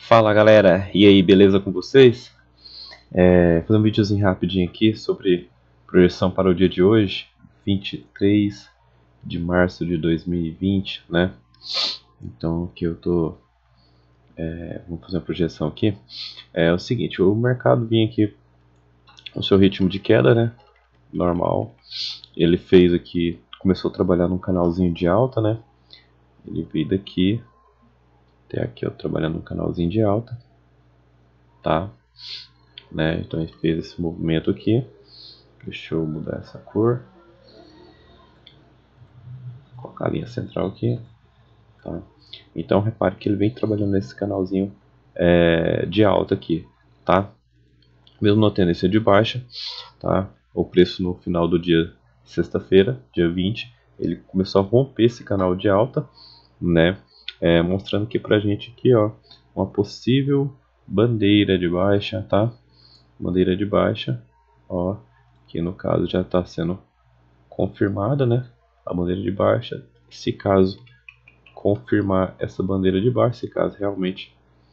Fala galera, e aí, beleza com vocês? Fazer um videozinho rapidinho aqui sobre projeção para o dia de hoje, 23 de março de 2020, né? Então aqui eu tô, vamos fazer uma projeção aqui. É o seguinte, o mercado vinha aqui com seu ritmo de queda, né? Normal. Ele fez aqui, começou a trabalhar num canalzinho de alta, né? Ele veio daqui até aqui, ó, trabalhando num canalzinho de alta, tá? Né? Então ele fez esse movimento aqui. Deixa eu mudar essa cor. Colocar a linha central aqui. Tá? Então repare que ele vem trabalhando nesse canalzinho de alta aqui. Tá? Mesmo na tendência de baixa. Tá? O preço no final do dia, sexta-feira, dia 20, ele começou a romper esse canal de alta. Né? Mostrando aqui pra gente aqui, ó, uma possível bandeira de baixa. Tá? Bandeira de baixa. Ó, que no caso já está sendo confirmada, né? A bandeira de baixa. Se caso confirmar essa bandeira de baixa, se caso realmente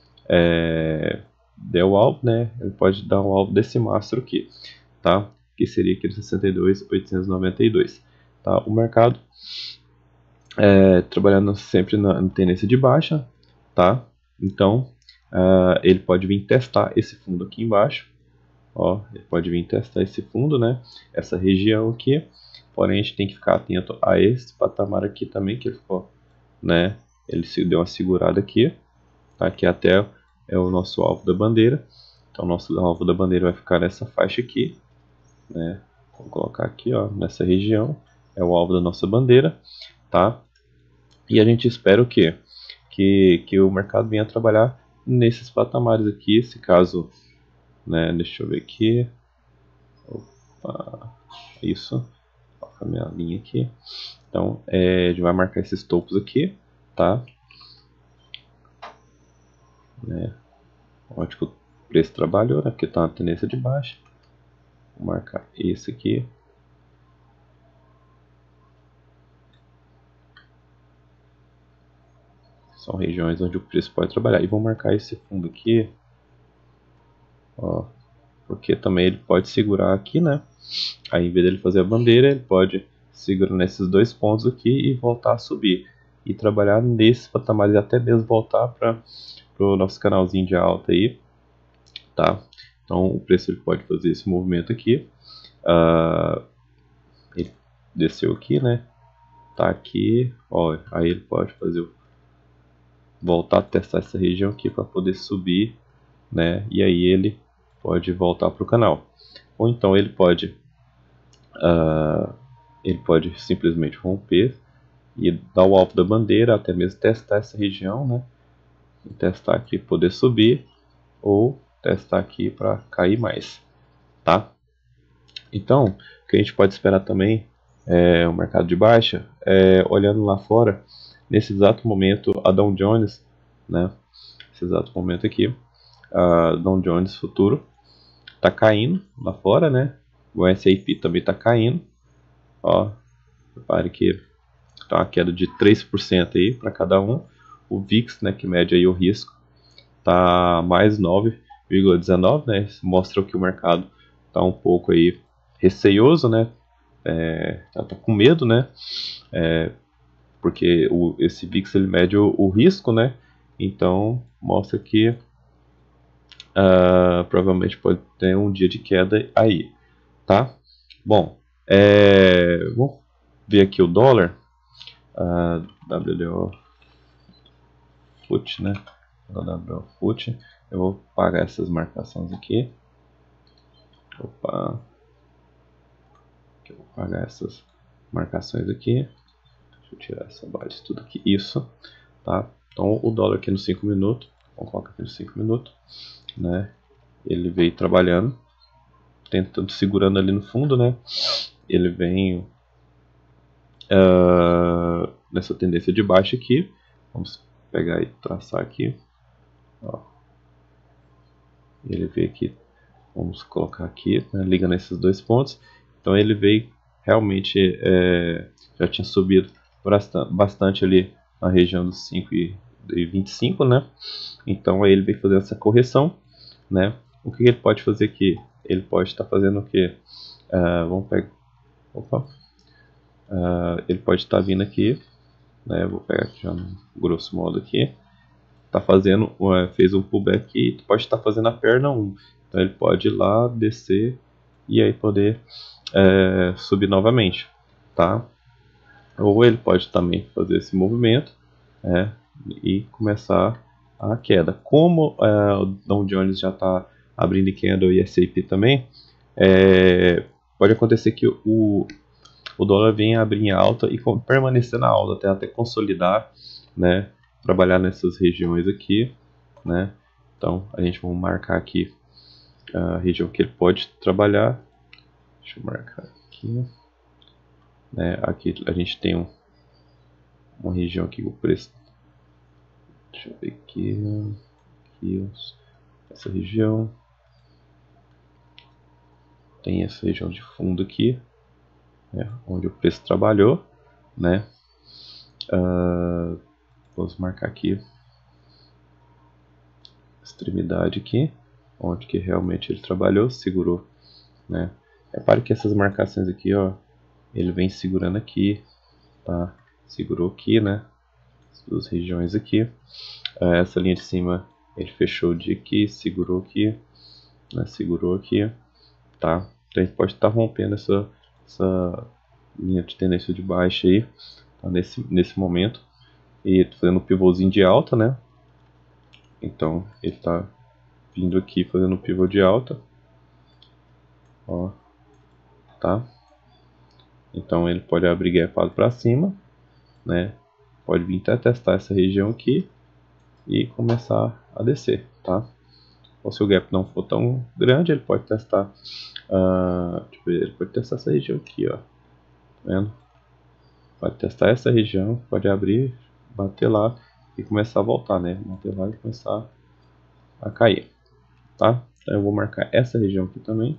der o alvo, né? Ele pode dar um alvo desse mastro aqui, tá? Que seria aquele 62.892, tá? O mercado trabalhando sempre na tendência de baixa, tá? Então ele pode vir testar esse fundo aqui embaixo. Ó, ele pode vir testar esse fundo, né? Essa região aqui. Porém, a gente tem que ficar atento a esse patamar aqui também, que ele ficou, né? Ele se deu uma segurada aqui, tá? Que até é o nosso alvo da bandeira. Então, o nosso alvo da bandeira vai ficar nessa faixa aqui, né? Vou colocar aqui, ó, nessa região. É o alvo da nossa bandeira, tá? E a gente espera o quê? Que o mercado venha trabalhar nesses patamares aqui, se caso, né? Deixa eu ver aqui. Opa, isso. Colocar minha linha aqui. Então, a gente vai marcar esses topos aqui, tá? Onde que o preço trabalhou, né? Porque está na tendência de baixa. Vou marcar esse aqui. São regiões onde o preço pode trabalhar. E vou marcar esse fundo aqui, ó, porque também ele pode segurar aqui, né? Aí, em vez dele fazer a bandeira, ele pode segurar nesses dois pontos aqui e voltar a subir. E trabalhar nesses patamares, até mesmo voltar para o nosso canalzinho de alta aí, tá? Então, o preço ele pode fazer esse movimento aqui. Ele desceu aqui, né? Tá aqui, ó. Aí ele pode fazer voltar a testar essa região aqui para poder subir, né? E aí ele pode voltar para o canal. Ou então ele pode simplesmente romper e dar o alvo da bandeira, até mesmo testar essa região, né? E testar aqui poder subir ou testar aqui para cair mais, tá? Então, o que a gente pode esperar também é o mercado de baixa, olhando lá fora, nesse exato momento a Dow Jones, né? Nesse exato momento aqui, a Dow Jones futuro está caindo lá fora, né? O S&P também está caindo, ó, repare que tá uma queda de 3% aí para cada um. O VIX, né, que mede aí o risco, tá mais 9,19, né? Mostra que o mercado tá um pouco aí receioso, né? Tá com medo, né? Porque esse VIX ele mede o risco, né? Então mostra que provavelmente pode ter um dia de queda aí, tá? Bom, vamos ver aqui o dólar, WDO FUT, né? WDO FUT. Eu vou pagar essas marcações aqui. Opa, eu vou pagar essas marcações aqui. Deixa eu tirar essa barra de tudo aqui. Isso, tá? Então o dólar aqui nos 5 minutos, vamos colocar aqui nos 5 minutos, né? Ele veio trabalhando, tentando, segurando ali no fundo, né? Ele vem nessa tendência de baixa aqui. Vamos pegar e traçar aqui, ó. Ele veio aqui, vamos colocar aqui, né? Liga nesses dois pontos. Então ele veio realmente, já tinha subido bastante ali na região dos 5 25, né? Então aí ele vem fazer essa correção, né? O que ele pode fazer aqui? Ele pode estar fazendo o que? Vamos pegar. Opa. Ele pode estar vindo aqui, né? Vou pegar aqui já no grosso modo aqui. Tá fazendo, fez um pullback aqui, pode estar fazendo a perna 1. Então ele pode ir lá, descer e aí poder subir novamente, tá? Ou ele pode também fazer esse movimento e começar a queda. Como o Dow Jones já está abrindo candle e S&P também, pode acontecer que o dólar venha abrir em alta e permanecer na alta até consolidar, né? Trabalhar nessas regiões aqui, né? Então a gente vai marcar aqui a região que ele pode trabalhar. Deixa eu marcar aqui, né? Aqui a gente tem uma região aqui com o preço. Deixa eu ver aqui, essa região. Tem essa região de fundo aqui, onde o preço trabalhou, né? Vamos marcar aqui extremidade aqui, onde que realmente ele trabalhou, segurou, né? Repare que essas marcações aqui, ó, ele vem segurando aqui, tá? Segurou aqui, né? As duas regiões aqui. Essa linha de cima ele fechou de aqui, segurou aqui, né? Segurou aqui, tá? Então a gente pode estar rompendo essa linha de tendência de baixa aí, tá? Nesse momento. E fazendo um pivôzinho de alta, né? Então ele está vindo aqui fazendo um pivô de alta, ó, tá? Então ele pode abrir gapado para cima, né? Pode vir até testar essa região aqui e começar a descer, tá? Ou se o gap não for tão grande, ele pode testar, ele pode testar essa região aqui, ó, tá vendo? Pode testar essa região, pode abrir, bater lá e começar a voltar, né? Bater lá e começar a cair, tá? Então eu vou marcar essa região aqui também.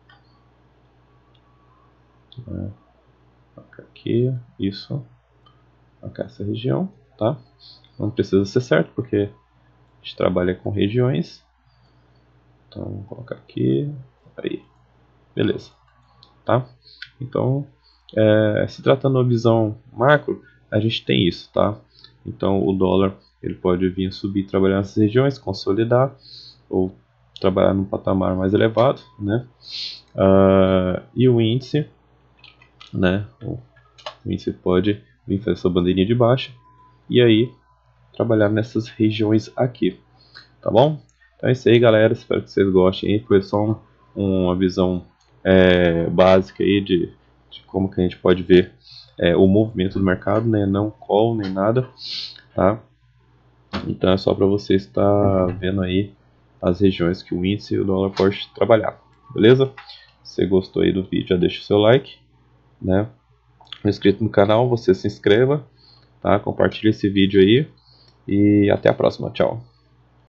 Marcar aqui, isso. Marcar essa região, tá? Não precisa ser certo, porque a gente trabalha com regiões. Então vou colocar aqui, aí, beleza, tá? Então, se tratando de uma visão macro, a gente tem isso, tá? Então o dólar ele pode vir subir, trabalhar nessas regiões, consolidar ou trabalhar num patamar mais elevado, né? E o índice, né? O índice pode vir fazer sua bandeirinha de baixa e aí trabalhar nessas regiões aqui, tá bom? Então é isso aí, galera, espero que vocês gostem aí. Foi só uma visão básica aí de como que a gente pode ver o movimento do mercado, né? Não call nem nada, tá? Então é só para você estar vendo aí as regiões que o índice e o dólar pode trabalhar, beleza? Se você gostou aí do vídeo, já deixa o seu like, né? Inscrito no canal, você se inscreva, tá? Compartilhe esse vídeo aí e até a próxima, tchau!